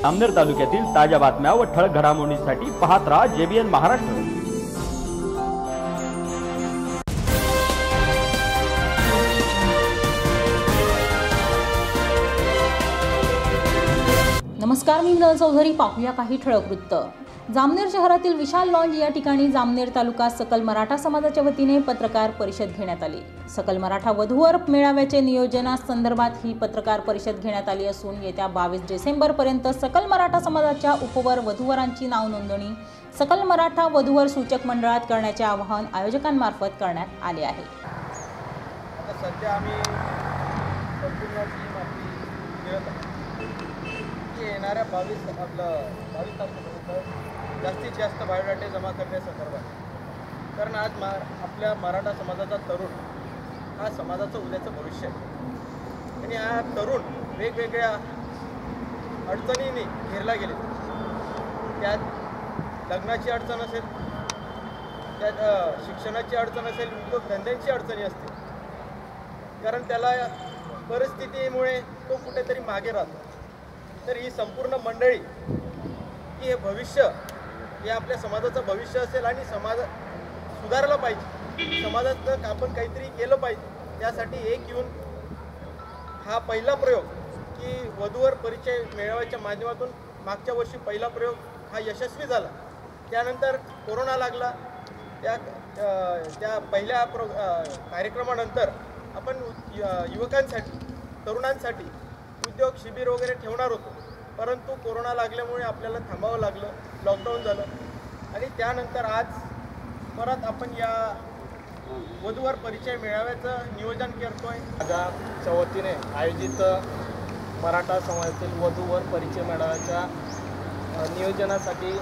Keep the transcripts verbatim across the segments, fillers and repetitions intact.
जामनेर तालुक्यातील ताज्या बातम्या व ठळक घडामोडींसाठी पाहत राहा जेबीएन महाराष्ट्र। नमस्कार, मी मिनल चौधरी। पाहूया काही ठळक वृत्त। जामनेर शहरातील विशाल लॉन्ज या ठिकाणी जामनेर तालुका सकल मराठा समाजाच्या वतीने पत्रकार परिषद घेण्यात आली। सकल मराठा वधूवर मेळाव्याचे नियोजनासंदर्भात ही पत्रकार परिषद घेण्यात आली असून येत्या बावीस डिसेंबर पर्यंत सकल मराठा समाजाच्या उपवर वधूवरांची नाव नोंदणी सकल मराठा वधूवर सूचक मंडळात करण्याचे आवाहन आयोजकांमार्फत करण्यात आले आहे। आता सध्या आम्ही संपूर्ण टीम आपली येणाऱ्या बावीस आपलं बावीस तारखेपर्यंत जास्तीत जास्त बायोडाटे जमा करण्यासंदर्भात, कारण आज मा आपल्या मराठा समाजाचा तरुण हा समाजाचं उद्याचं भविष्य आहे आणि हा तरुण वेगवेगळ्या अडचणींनी घेरला गेले। त्यात लग्नाची अडचण असेल, त्यात शिक्षणाची अडचण असेल, उद्योगधंद्यांची अडचणी असते, कारण त्याला परिस्थितीमुळे तो कुठेतरी मागे राहतो। तर ही संपूर्ण मंडळी की हे भविष्य हे आपल्या समाजाचं भविष्य असेल आणि समाज सुधारला पाहिजे, समाजात आपण काहीतरी केलं पाहिजे, त्यासाठी एक येऊन हा पहिला प्रयोग की वधूवर परिचय मेळाव्याच्या माध्यमातून मागच्या वर्षी पहिला प्रयोग हा यशस्वी झाला। त्यानंतर कोरोना लागला। त्या त्या पहिल्या प्रो कार्यक्रमानंतर आपण युवकांसाठी तरुणांसाठी उद्योग शिबिर वगैरे ठेवणार होतो, परंतु कोरोना लागल्यामुळे आपल्याला थांबावं लागलं, लॉकडाऊन झालं आणि त्यानंतर आज परत आपण या वधूवर परिचय मेळाव्याचं नियोजन करतोय। माझ्या वतीने आयोजित मराठा समाजातील वधूवर परिचय मेळाव्याच्या नियोजनासाठी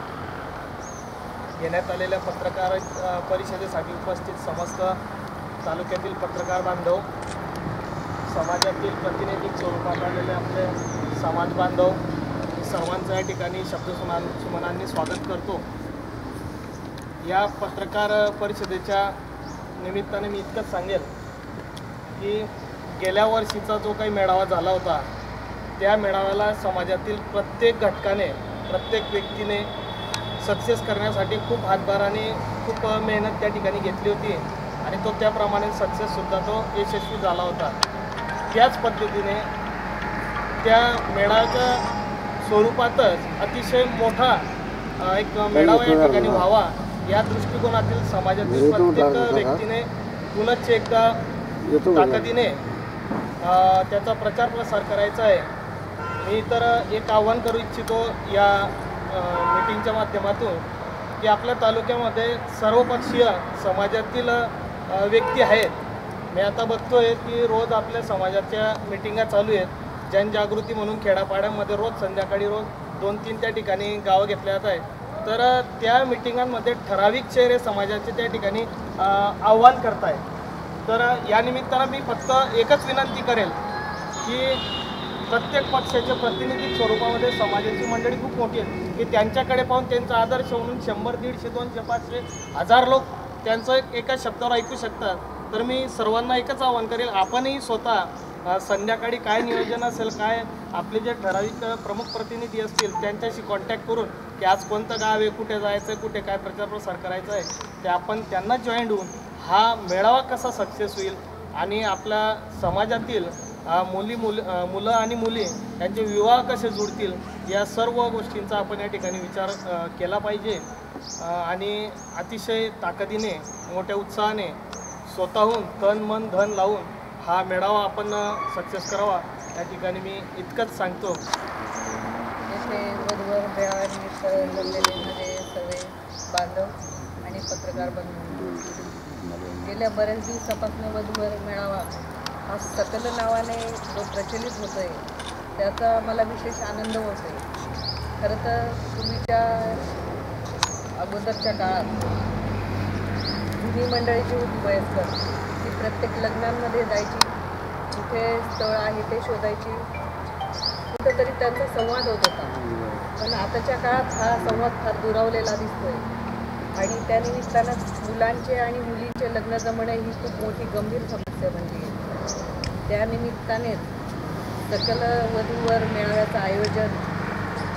घेण्यात आलेल्या पत्रकार परिषदेसाठी उपस्थित समस्त तालुक्यातील पत्रकार बांधव, समाजातील प्रतिनिधी स्वरूपात आलेले आपले समाज बांधव सर्वांचं या ठिकाणी शब्दसुमना सुमनांनी स्वागत करतो। या पत्रकार परिषदेच्या निमित्ताने मी इतकंच सांगेल की गेल्या वर्षीचा जो काही मेळावा झाला होता त्या मेळाव्याला समाजातील प्रत्येक घटकाने प्रत्येक व्यक्तीने सक्सेस करण्यासाठी खूप हातभार आणि खूप मेहनत त्या ठिकाणी घेतली होती आणि तो त्याप्रमाणे सक्सेससुद्धा तो यशस्वी झाला होता। त्याच पद्धतीने त्या मेळाव्याच्या स्वरूपातच अतिशय मोठा एक मेळावा या ठिकाणी व्हावा या दृष्टिकोनातील समाजातील प्रत्येक व्यक्तीने पुनश्च एकदा ताकदीने त्याचा प्रचार प्रसार करायचा आहे। मी तर एक आव्हान करू इच्छितो या मीटिंगच्या माध्यमातून की आपल्या तालुक्यामध्ये सर्वपक्षीय समाजातील व्यक्ती आहेत। मी आता बघतोय की रोज आपल्या समाजाच्या मीटिंगा चालू आहेत, जनजागृती म्हणून खेड्यापाड्यामध्ये रोज संध्याकाळी रोज दोन तीन त्या ठिकाणी गावं घेतल्या जात आहेत। तर त्या मीटिंगांमध्ये ठराविक चेहरे समाजाचे त्या ठिकाणी आव्हान करताय। तर या निमित्तानं मी फक्त एकच विनंती करेल की प्रत्येक पक्षाच्या प्रतिनिधी स्वरूपामध्ये समाजाची मंडळी खूप मोठी आहेत की त्यांच्याकडे पाहून त्यांचा आदर्श म्हणून शंभर दीडशे दोनशे पाचशे हजार लोक त्यांचं एका शब्दावर ऐकू शकतात। तर मी सर्वांना एकच आवाहन करेल, आपणही स्वतः संध्याकाळी काय नियोजन असेल, काय आपले जे ठराविक प्रमुख प्रतिनिधी असतील त्यांच्याशी कॉन्टॅक्ट करून की आज कोणतं गाव आहे, कुठे जायचं आहे, कुठे काय प्रचार प्रसार करायचा आहे, ते आपण त्यांना जॉईंट होऊन हा मेळावा कसा सक्सेस होईल आणि आपल्या समाजातील मुली मुल मुलं आणि मुली यांचे विवाह कसे जुळतील या सर्व गोष्टींचा आपण या ठिकाणी विचार केला पाहिजे आणि अतिशय ताकदीने मोठ्या उत्साहाने स्वतःहून तन मन धन लावून हा मेळावा आपण सक्सेस करावा या ठिकाणी मी इतकंच सांगतो। येथे वधूवर मेळाव्यानिमित्त जमलेले माझे सर्व बांधव आणि पत्रकार बंधू, गेल्या बऱ्याच दिवसापासून वधूवर मेळावा हा सकल नावाने जो प्रचलित होतो आहे त्याचा मला विशेष आनंद होतो आहे। खरं तर पूर्वीच्या अगोदरच्या काळात जुनी मंडळी जी होती वयस्कर ती प्रत्येक लग्नांमध्ये जायची, कुठे स्थळ आहे ते शोधायची, कुठंतरी त्यांचा संवाद होत होता। पण आताच्या काळात हा संवाद फार दुरावलेला दिसतोय आणि त्यानिमित्तानं मुलांचे आणि मुलींचे लग्न जमणे ही खूप मोठी गंभीर समस्या बनली आहे। त्यानिमित्तानेच सकल वधूवर मेळाव्याचं आयोजन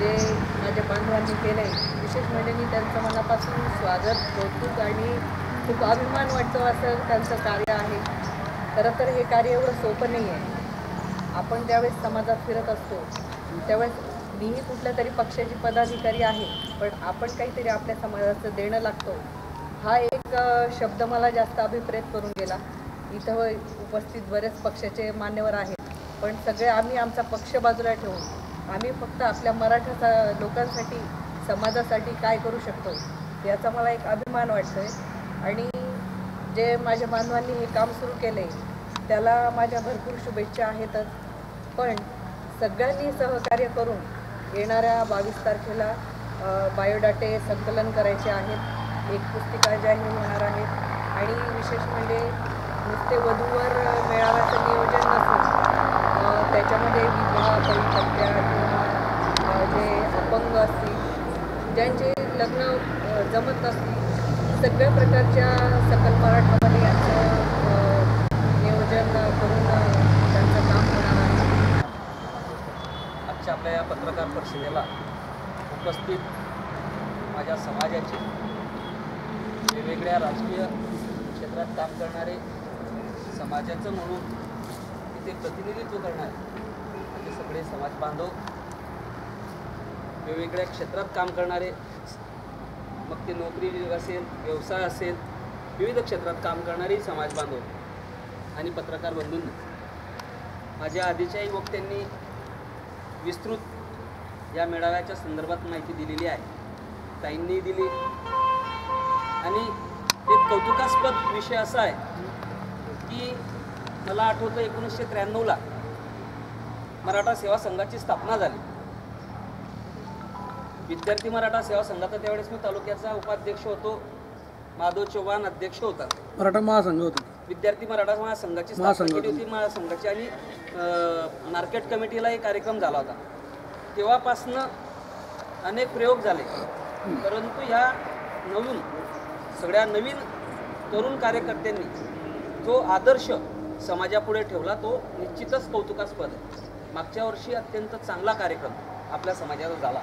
जे माझ्या बांधवांनी केलं आहे, विशेष म्हणजे मी त्यांचं मनापासून स्वागत, कौतुक आणि खूप अभिमान वाटतो असं त्यांचं कार्य आहे. खरं तर हे कार्य एवढं सोपं नाही आहे. आपण ज्यावेळेस समाजात फिरत असतो त्यावेळेस मीही कुठल्या तरी पक्षाची पदाधिकारी आहे, पण आपण काहीतरी आपल्या समाजाचं देणं लागतो हा एक शब्द मला जास्त अभिप्रेत करून गेला. इथं उपस्थित बरेच पक्षाचे मान्यवर आहेत, पण सगळे आम्ही आमचा पक्ष बाजूला ठेवून आम्ही फक्त आपल्या मराठा लोकांसाठी समाजासाठी काय करू शकतो याचा मला एक अभिमान वाटतो आहे. आणि जे माझ्या बांधवांनी हे काम सुरू केलं आहे त्याला माझ्या भरपूर शुभेच्छा आहेतच, पण सगळ्यांनी सहकार्य करून येणाऱ्या बावीस तारखेला बायोडाटे संकलन करायचे आहेत. एक पुस्तिका जाहीर होणार आहे आणि विशेष म्हणजे नुसते वधूवर मेळाव्याचं नियोजन नसून त्याच्यामध्ये विवाह परिपक्या किंवा जे अपंग असतील, ज्यांचे लग्न जमत नसतील, सगळ्या प्रकारच्या सकल मराठामध्ये यांचं नियोजन करून त्यांचं काम होणार आहे. आजच्या आपल्या या पत्रकार परिषदेला उपस्थित माझ्या समाजाचे वेगवेगळ्या राजकीय क्षेत्रात काम करणारे, समाजाचं म्हणून तिथे प्रतिनिधित्व करणारे म्हणजे सगळे समाज बांधव, वेगवेगळ्या क्षेत्रात काम करणारे, मग ते नोकरी असेल, व्यवसाय असेल, विविध क्षेत्रात काम करणारे समाज बांधव आणि पत्रकार बंधूंनी माझ्या आधीच्याही वक्त्यांनी विस्तृत या मेळाव्याच्या संदर्भात माहिती दिलेली आहे, ताईंनी दिली. आणि एक कौतुकास्पद विषय असा आहे की मला आठवतं एकोणीसशे त्र्याण्णवला मराठा सेवा संघाची स्थापना झाली. विद्यार्थी मराठा सेवा संघाचा त्यावेळेस मी तालुक्याचा उपाध्यक्ष होतो, माधव चव्हाण अध्यक्ष होता. मराठा महासंघ होता. विद्यार्थी मराठा महासंघाची स्थापना केली होती महासंघाची आणि मार्केट कमिटीला एक कार्यक्रम झाला होता. तेव्हापासनं अनेक प्रयोग झाले, परंतु ह्या नवीन सगळ्या नवीन तरुण कार्यकर्त्यांनी जो आदर्श समाजापुढे ठेवला तो निश्चितच कौतुकास्पद आहे. मागच्या वर्षी अत्यंत चांगला कार्यक्रम आपल्या समाजाचा झाला.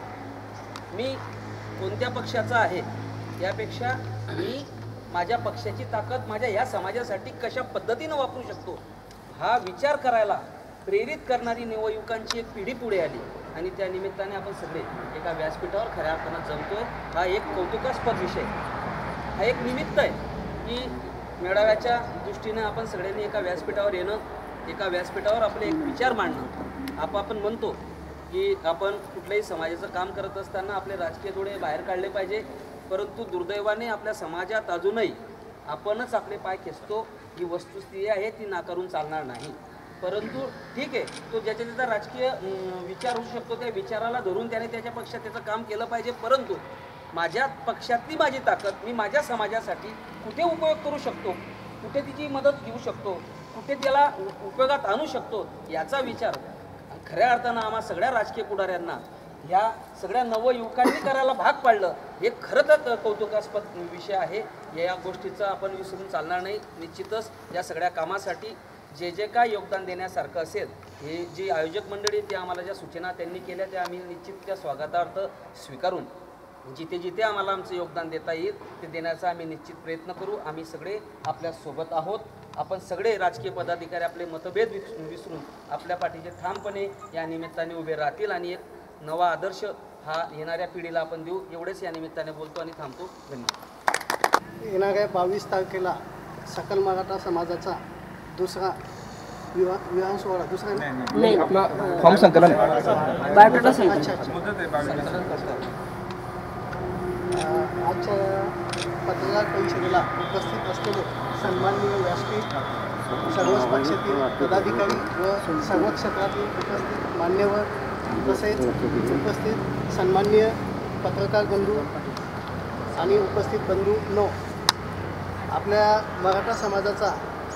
मी कोणत्या पक्षाचा आहे यापेक्षा मी माझ्या पक्षाची ताकद माझ्या या समाजासाठी कशा पद्धतीनं वापरू शकतो हा विचार करायला प्रेरित करणारी नवयुवकांची एक पिढी पुढे आली आणि त्या निमित्ताने आपण सगळे एका व्यासपीठावर खऱ्या अर्थानं जमतोय. हा एक कौतुकास्पद विषय, हा एक निमित्त आहे की मेळाव्याच्या दृष्टीनं आपण सगळ्यांनी एका व्यासपीठावर येणं, एका व्यासपीठावर आपले एक विचार मांडणं. आप आपण म्हणतो की आपण कुठल्याही समाजाचं काम करत असताना आपले राजकीय डोळे बाहेर काढले पाहिजे, परंतु दुर्दैवाने आपल्या समाजात अजूनही आपणच आपले पाय खेचतो. ही वस्तुस्थिती आहे, ती नाकारून चालणार नाही. परंतु ठीक आहे, तो ज्याच्या त्याचा राजकीय विचार होऊ शकतो, त्या विचाराला धरून त्याने त्याच्या पक्षात त्याचं काम केलं पाहिजे. परंतु माझ्या पक्षातली माझी ताकद मी माझ्या समाजासाठी कुठे उपयोग करू शकतो, कुठे तिची मदत घेऊ शकतो, कुठे त्याला उपयोगात आणू शकतो याचा विचार खऱ्या अर्थानं आम्हा सगळ्या राजकीय पुढाऱ्यांना ह्या सगळ्या नवयुवकांनी करायला भाग पाडलं. हे खरं तर कौतुकास्पद विषय आहे. या गोष्टीचं आपण विसरून चालणार नाही. निश्चितच या सगळ्या कामासाठी जे जे काय योगदान देण्यासारखं असेल, हे जी आयोजक मंडळी ते आम्हाला ज्या सूचना त्यांनी केल्या त्या आम्ही निश्चित त्या स्वागतार्थ स्वीकारून जिथे जिथे आम्हाला आमचं योगदान देता येईल ते देण्याचा आम्ही निश्चित प्रयत्न करू. आम्ही सगळे आपल्यासोबत आहोत. आपण सगळे राजकीय पदाधिकारी आपले मतभेद विसरून आपल्या पाठीचे ठामपणे या निमित्ताने उभे राहतील आणि एक नवा आदर्श हा येणाऱ्या पिढीला आपण देऊ. एवढेच या निमित्ताने बोलतो आणि थांबतो. धन्यवाद. येणाऱ्या बावीस तारखेला सकल मराठा समाजाचा दुसरा विवाह विवाह सोहळा दुसरा नाही आपला फॉर्म संकलन बायोडाटा आजच्या पत्रकार परिषदेला उपस्थित असलेले सन्माननीय व्यासपीठ, सर्वच पक्षातील पदाधिकारी व सर्व क्षेत्रातील उपस्थित मान्यवर तसेच उपस्थित सन्माननीय पत्रकार बंधू आणि उपस्थित बंधू नो, आपल्या मराठा समाजाचा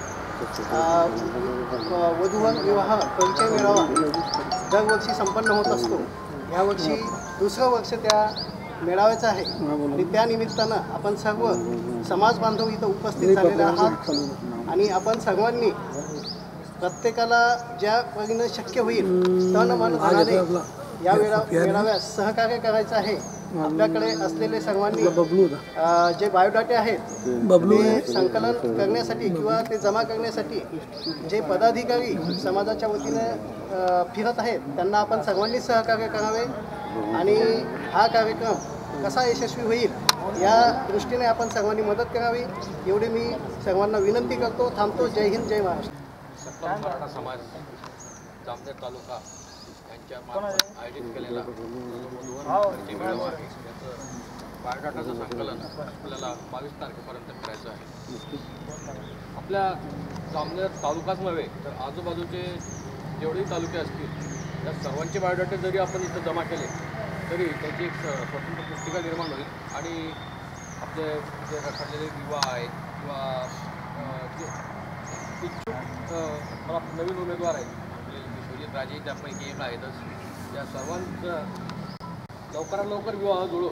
वधूवर विवाह परिचय मेळावा दरवर्षी संपन्न होत असतो. ह्यावर्षी दुसरं वर्ष त्या मेळाव्याचं आहे आणि त्यानिमित्तानं आपण सर्व समाज बांधव इथं उपस्थित झालेले आहात आणि आपण सर्वांनी प्रत्येकाला ज्या परीनं शक्य होईल तन मन धनाने या मेळा मेळाव्यास सहकार्य करायचं आहे. आपल्याकडे असलेले सर्वांनी अ, जे बायोडाटे आहेत ते संकलन करण्यासाठी किंवा ते जमा करण्यासाठी जे पदाधिकारी समाजाच्या वतीने अ, फिरत आहेत त्यांना आपण सर्वांनी सहकार्य करावे आणि हा कार्यक्रम कसा यशस्वी होईल या दृष्टीने आपण सर्वांनी मदत करावी एवढी मी सर्वांना विनंती करतो. थांबतो. जय हिंद, जय महाराष्ट्र. सकल मराठा समाज जामनेर तालुका यांच्या मार्फत आयोजित केलेला वधूवर मेळावा आहे. याचं बायोडाटाचं संकलन आपल्याला बावीस तारखेपर्यंत करायचं आहे. आपल्या जामनेर तालुकाच नव्हे तर आजूबाजूचे जेवढेही तालुके असतील त्या सर्वांचे बायोडाटे जरी आपण इथं जमा केले तरी त्याची एक स्वतंत्र पुस्तिका निर्माण होईल आणि आपले जे रखडलेले युवा आहेत किंवा जे इच्छुक मला नवीन उमेदवार आहेत आपले विश्वजित राजे त्यापैकी एक आहेतच त्या सर्वांचं लवकरात लवकर विवाह जुळो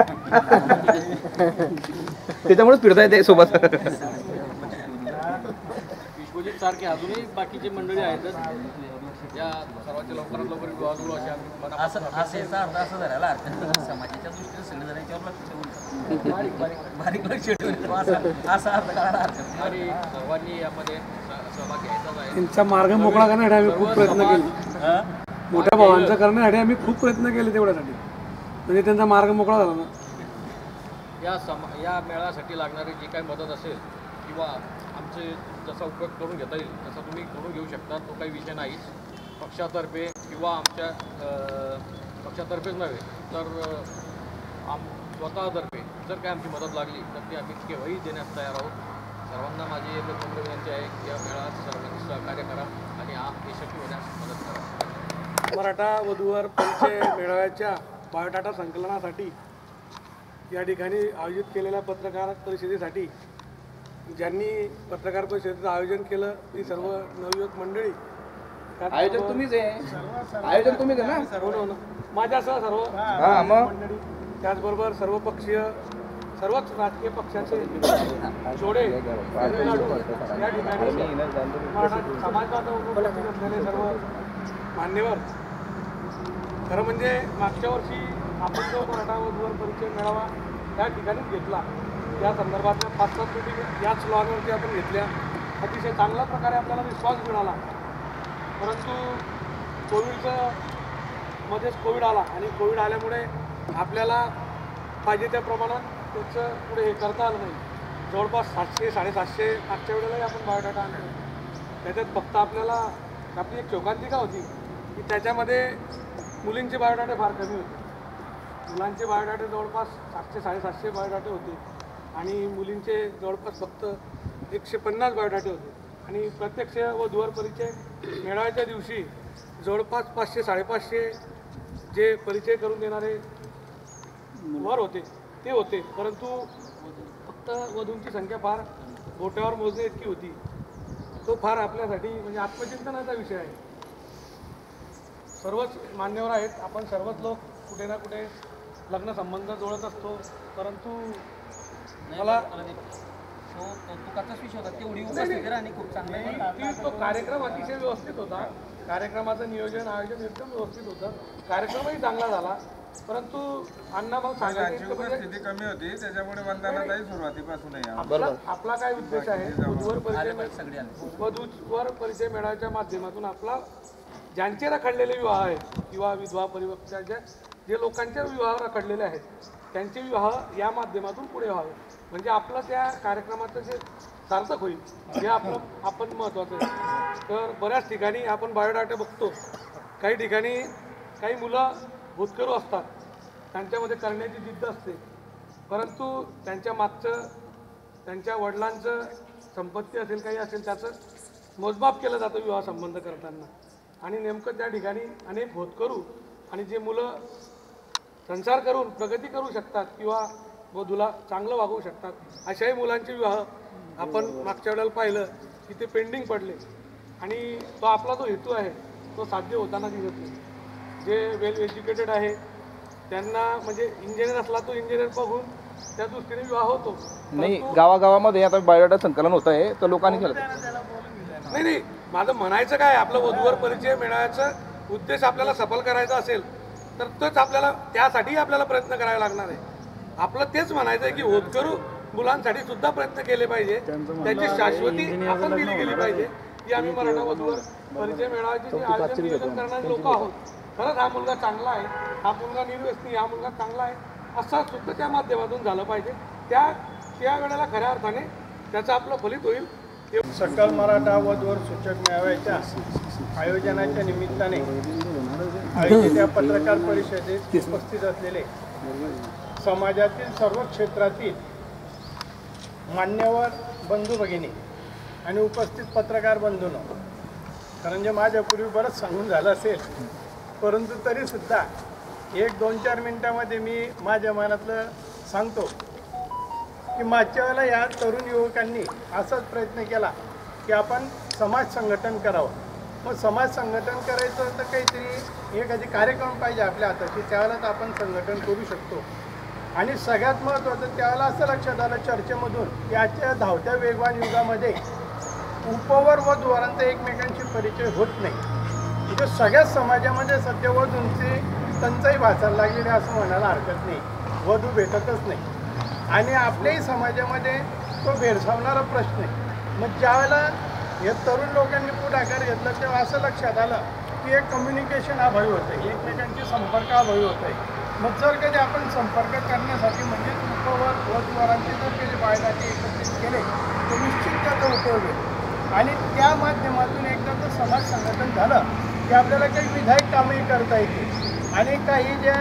त्याच्यामुळेच फिरता येते सोबत. विश्वजित सारखे अजूनही बाकीची मंडळी आहेतच या सर्वांच्या लवकरात लवकर विवाह जुळो अशा असं असं याचा अर्थ असं धरायला अर्थ समाजाच्या दृष्टीने सगळे जण याच्यावर लक्ष ठेवून बारीक बारीक बारीक लक्ष ठेवून असा असा अर्थ करायला हरकत नाही. आणि सर्वांनी यामध्ये स- सहभाग घ्यायचाच आहे. त्यांचा मार्ग मोकळा करण्यासाठी आम्ही खूप प्रयत्न केले. मोठ्या भावांचा करण्यासाठी आम्ही खूप प्रयत्न केले तेवढ्यासाठी म्हणजे त्यांचा मार्ग मोकळा झाला ना. या सम या मेळाव्यासाठी लागणारी जी काही मदत असेल किंवा आमचे जसा उपयोग करून घेता येईल तसा तुम्ही करून घेऊ शकता. तो काही विषय नाहीच. पक्षातर्फे किंवा आमच्या पक्षातर्फेच नव्हे तर आम स्वतःतर्फे जर काय आमची मदत लागली तर ती आम्ही केव्हाही देण्यास तयार आहोत. सर्वांना माझी एक नम्र विनंती आहे की या मेळाव्यात सर्वांनी सहकार्य करा आणि हा यशस्वी होण्यास मदत करा. मराठा वधूवर परिचय मेळाव्याच्या बायोडाटा संकलनासाठी या ठिकाणी आयोजित केलेल्या पत्रकार परिषदेसाठी ज्यांनी पत्रकार परिषदेचं आयोजन केलं ती सर्व नवयुवक मंडळी. आयोजन तुम्हीच आहे. आयोजन तुम्हीच आहे ना. सर्व माझ्यासह सर्व हां मग मंडळी त्याचबरोबर सर्व पक्षीय सर्वच राजकीय पक्षाचे जोडे तामिळनाडू या ठिकाणी मराठा समाज बांधव उपस्थित असलेले सर्व मान्यवर. खरं म्हणजे मागच्या वर्षी आपण जो मराठा वधूवर परिचय मेळावा त्या ठिकाणीच घेतला त्या संदर्भातल्या पाच सात मीटिंग याच लॉनवरती आपण घेतल्या. अतिशय चांगल्या प्रकारे आपल्याला विश्वास मिळाला. परंतु कोविडचं मध्येच कोविड आला आणि कोविड आल्यामुळे आपल्याला पाहिजे त्या प्रमाणात त्याचं पुढे हे करता आलं नाही. जवळपास सातशे साडेसातशे मागच्या वेळेलाही आपण बायोडाटा आणतो. त्याच्यात फक्त आपल्याला आपली एक शोकांतिका होती की त्याच्यामध्ये मुलींचे बायोडाटे फार कमी होते. मुलांचे बायोडाटे जवळपास सातशे साडेसातशे बायोडाटे होते आणि मुलींचे जवळपास फक्त एकशे पन्नास बायोडाटे होते. आणि प्रत्यक्ष वधूवर परिचय मेळाव्याच्या दिवशी जवळपास पाचशे साडेपाचशे जे परिचय करून देणारे वर होते ते होते. परंतु फक्त वधूंची संख्या फार बोटावर मोजणे इतकी होती. तो फार आपल्यासाठी म्हणजे आत्मचिंतनाचा विषय आहे. सर्वच मान्यवर आहेत. आपण सर्वच लोक कुठे ना कुठे लग्न संबंध जोडत असतो. परंतु मला तो कौतुकाचाच विषय होता. तेवढी उपस्थिती आणि खूप चांगला तो कार्यक्रम अतिशय व्यवस्थित होता. कार्यक्रमाचं नियोजन आयोजन एकदम व्यवस्थित होतं. कार्यक्रमही चांगला झाला. परंतु अण्णा मग सांगायचं उपस्थिती कमी होती त्याच्यामुळे वंदनाताई सुरुवातीपासून आपला आपला काय उद्देश आहे वधूवर परिचय वधूवर परिचय मेळाव्याच्या माध्यमातून आपला ज्यांचे रखडलेले विवाह आहेत किंवा विधवा परिपक्वाच्या जे लोकांचे विवाह रखडलेले आहेत त्यांचे विवाह या माध्यमातून पुढे व्हावे म्हणजे आपलं त्या कार्यक्रमाचं जे सार्थक होईल हे आपलं आपण महत्त्वाचं आहे. तर बऱ्याच ठिकाणी आपण बायोडाटा बघतो. काही ठिकाणी काही मुलं भूतकरू असतात. त्यांच्यामध्ये करण्याची जिद्द असते. परंतु त्यांच्या मागचं त्यांच्या वडिलांचं संपत्ती असेल काही असेल त्याचं मोजमाप केलं जातं विवाह संबंध करताना. आणि नेमकं त्या ठिकाणी अनेक भूतकरू आणि जे मुलं संसार करून प्रगती करू शकतात किंवा वधूला चांगलं वागवू शकतात अशाही मुलांचे विवाह आपण मागच्या वेळेला पाहिलं की ते पेंडिंग पडले. आणि तो आपला जो हेतू आहे तो साध्य होताना दिसत नाही. जे वेल एज्युकेटेड आहे त्यांना म्हणजे इंजिनियर असला तो इंजिनियर बघून त्या दृष्टीने विवाह होतो. नाही गावागावामध्ये आता बायोडाटा संकलन होत आहे तर लोकांनी केलं नाही नाही माझं म्हणायचं काय आपलं वधूवर परिचय मिळायचा उद्देश आपल्याला सफल करायचा असेल तर तोच आपल्याला त्यासाठी आपल्याला प्रयत्न करावे लागणार आहे. आपलं तेच म्हणायचं आहे की होतकरू मुलांसाठी सुद्धा प्रयत्न केले पाहिजे, त्याची शाश्वती आपण दिली गेली पाहिजे की आम्ही मराठा वधूवर परिचय मेळाव्याची जे आयोजन नियोजन करणारे लोक आहोत, खरंच हा मुलगा चांगला आहे, हा मुलगा निर्व्यसनी, हा मुलगा चांगला आहे असं सुद्धा त्या माध्यमातून झालं पाहिजे. त्या त्या वेळेला खऱ्या अर्थाने त्याचं आपलं फलित होईल. सकल मराठा वधूवर सूचक मेळाव्याच्या आयोजनाच्या निमित्ताने आयोजित या पत्रकार परिषदेत उपस्थित असलेले समाजातील सर्व क्षेत्रातील मान्यवर बंधू भगिनी आणि उपस्थित पत्रकार बंधूंनो, कारण जे माझ्यापूर्वी बरंच सांगून झालं असेल, परंतु तरीसुद्धा एक दोन चार मिनटामध्ये मी माझ्या मनातलं सांगतो की मागच्या वेळेला या तरुण युवकांनी असाच प्रयत्न केला की आपण समाज संघटन करावं. मग समाज संघटन करायचं तर काहीतरी एखादी कार्यक्रम पाहिजे आपल्या हाताशी, त्यावेळेलाच आपण संघटन करू शकतो. आणि सगळ्यात महत्त्वाचं त्यावेळेला असं लक्षात आलं चर्चेमधून की आजच्या धावत्या वेगवान युगामध्ये उपवर व द्वारांचा एकमेकांशी परिचय होत नाही. म्हणजे सगळ्याच समाजामध्ये सध्या वधूंची टंचाई भासायला लागलेली असं म्हणायला हरकत नाही. वधू भेटतच नाही आणि आपल्याही समाजामध्ये तो भेडसावणारा प्रश्न आहे. मग ज्यावेळेला या तरुण लोकांनी पुढाकार घेतला तेव्हा असं लक्षात आलं की एक कम्युनिकेशन अभावी होतं आहे, एकमेकांचे संपर्क अभावी होत आहे. मग जर कधी आपण संपर्क करण्यासाठी म्हणजे उपवर व द्वारांचे जर कधी बायलाचे एकत्रित केले तर निश्चित त्याचा उपयोग होईल. आणि त्या माध्यमातून एकदा तर समाज संघटन झालं की आपल्याला काही विधायक कामही करता येतील आणि काही ज्या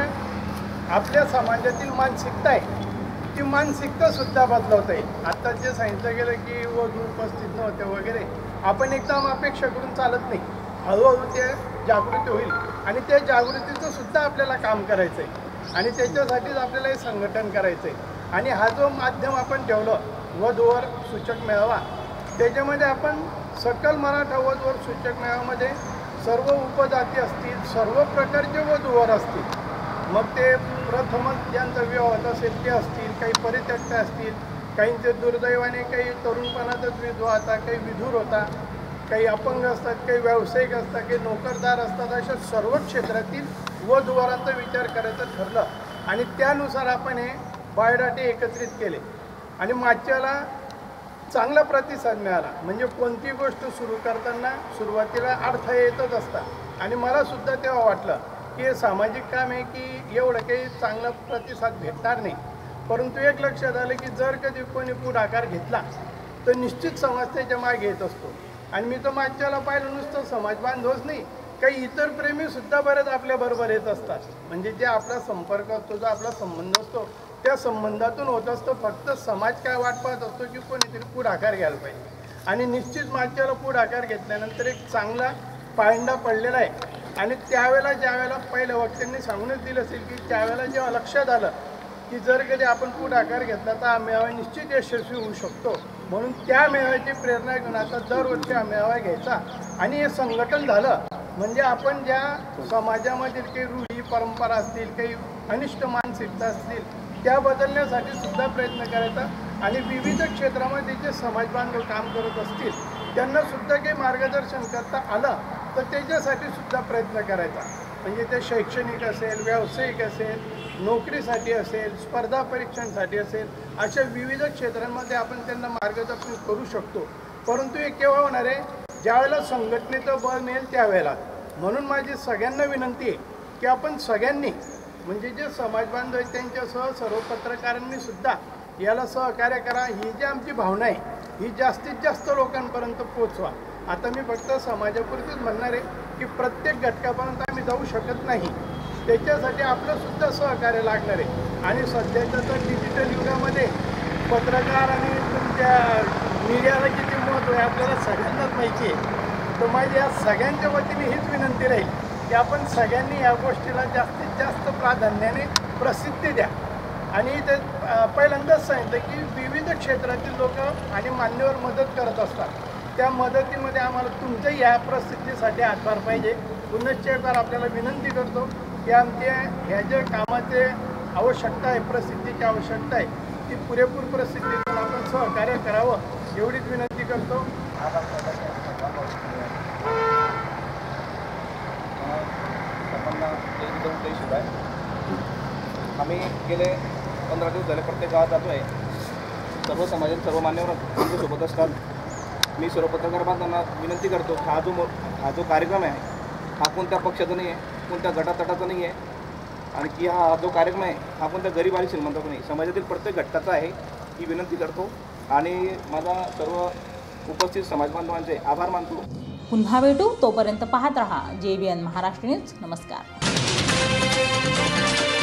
आपल्या समाजातील मानसिकता आहे ती मानसिकतासुद्धा बदलवता येईल. आत्ता जे सांगितलं गेलं की वधू उपस्थित नव्हते वगैरे, आपण एकदम अपेक्षा करून चालत नाही. हळूहळू ते जागृती होईल आणि त्या जागृतीचं सुद्धा आपल्याला काम करायचं आहे आणि त्याच्यासाठीच आपल्याला हे संघटन करायचं आहे. आणि हा जो माध्यम आपण ठेवलं वधूवर सूचक मेळावा, त्याच्यामध्ये आपण सकल मराठा वधूवर सूचक मेळाव्यामध्ये सर्व उपजाती असतील, सर्व प्रकारचे वधूवर असतील. मग ते प्रथमच ज्यांचा विवाह असेल ते असतील, काही परित्यक्त असतील, काहींचे दुर्दैवाने काही तरुणपणातच विधवा होता, काही विधूर होता, काही अपंग असतात, काही व्यावसायिक असतात, काही नोकरदार असतात. अशा सर्व क्षेत्रातील वधूवरांचा विचार करायचं ठरलं आणि त्यानुसार आपण हे बायोडाटे एकत्रित केले आणि मागच्याला चांगला प्रतिसाद मिळाला. म्हणजे कोणती गोष्ट सुरू करताना सुरुवातीला अडथळे येतच असतात आणि मलासुद्धा तेव्हा वाटलं की हे सामाजिक काम आहे की एवढं काही चांगला प्रतिसाद भेटणार नाही. परंतु एक लक्षात आलं की जर कधी कोणी पुढाकार घेतला तर निश्चित समाज त्याच्या मागे येत असतो. आणि मी तर मागच्याला पाहिलं नुसतं समाज बांधवच नाही, काही इतर प्रेमीसुद्धा बरेच आपल्याबरोबर येत असतात. म्हणजे जे आपला संपर्क असतो, जो आपला संबंध असतो त्या संबंधातून होत असतो. फक्त समाज काय वाट पाहत असतो की कोणीतरी पुढाकार घ्यायला पाहिजे आणि निश्चित मागच्याला पुढाकार घेतल्यानंतर एक चांगला पायंडा पडलेला आहे. आणि त्यावेळेला ज्यावेळेला पहिल्या वक्त्यांनी सांगूनच दिलं असेल की त्यावेळेला जेव्हा लक्षात आलं की जर कधी आपण पुढाकार घेतला तर हा मेळावा निश्चित यशस्वी होऊ शकतो, म्हणून त्या मेळाव्याची प्रेरणा घेऊन आता दरवर्षी हा मेळावा घ्यायचा आणि हे संघटन झालं. म्हणजे आपण ज्या समाजामधील काही रूढी परंपरा असतील, काही अनिष्ट मानसिकता असतील त्या बदलण्यासाठी सुद्धा प्रयत्न करायचा आणि विविध क्षेत्रामध्ये जे समाज बांधव काम करत असतील त्यांना सुद्धा काही मार्गदर्शन करता आलं तर त्याच्यासाठी सुद्धा प्रयत्न करायचा. म्हणजे ते शैक्षणिक असेल, व्यावसायिक असेल, नोकरीसाठी असेल, स्पर्धा परीक्षांसाठी असेल, अशा विविध क्षेत्रांमध्ये आपण त्यांना मार्गदर्शन करू शकतो. परंतु हे केव्हा होणार आहे, ज्यावेळेला संघटनेचं बळ मिळेल त्यावेळेला. म्हणून माझी सगळ्यांना विनंती आहे की आपण सगळ्यांनी म्हणजे जे समाज बांधव आहेत त्यांच्यासह सर्व पत्रकारांनी सुद्धा याला सहकार्य करा. ही जी आमची भावना आहे ही जास्तीत जास्त लोकांपर्यंत पोचवा. आता मी फक्त समाजापुरतीच म्हणणार आहे की प्रत्येक घटकापर्यंत आम्ही जाऊ शकत नाही, त्याच्यासाठी आपलंसुद्धा सहकार्य लागणार आहे. आणि सध्याच्या तर डिजिटल युगामध्ये पत्रकार आणि तुमच्या मीडियाला किती महत्त्व आहे आपल्याला सगळ्यांनाच माहिती आहे. तर माझी या सगळ्यांच्या वतीने हीच विनंती राहील की आपण सगळ्यांनी या गोष्टीला जास्तीत जास्त प्राधान्याने प्रसिद्धी द्या. आणि ते पहिल्यांदाच सांगितलं की विविध क्षेत्रातील लोक आणि मान्यवर मदत करत असतात, त्या मदतीमध्ये आम्हाला तुमच्याही या प्रसिद्धीसाठी हातभार पाहिजे. पुनश्च एकदा आपल्याला विनंती करतो की आमच्या ह्या ज्या कामाचे आवश्यकता आहे, प्रसिद्धीची आवश्यकता आहे, ती पुरेपूर प्रसिद्धी करून आपण सहकार्य करावं एवढीच विनंती करतो. एकदम काही सुरू आहे. आम्ही गेले पंधरा दिवस झाले प्रत्येक गावात जातो आहे. सर्व समाजात सर्व मान्यवर आमच्यासोबत असतात. मी सर्व पत्रकार बांधवांना विनंती करतो, हा जो हा जो कार्यक्रम आहे हा कोणत्या पक्षाचा नाही आहे, कोणत्या गटातटाचा नाही आहे, आणि की हा जो कार्यक्रम आहे हा कोणत्या गरीब आणि श्रीमंताचा नाही, समाजातील प्रत्येक घटकाचा आहे ही विनंती करतो. आणि माझा सर्व उपस्थित समाज बांधवांचे आभार मानतो. पुन्हा भेटू, तोपर्यंत पाहत रहा जे बी एन महाराष्ट्र न्यूज. नमस्कार.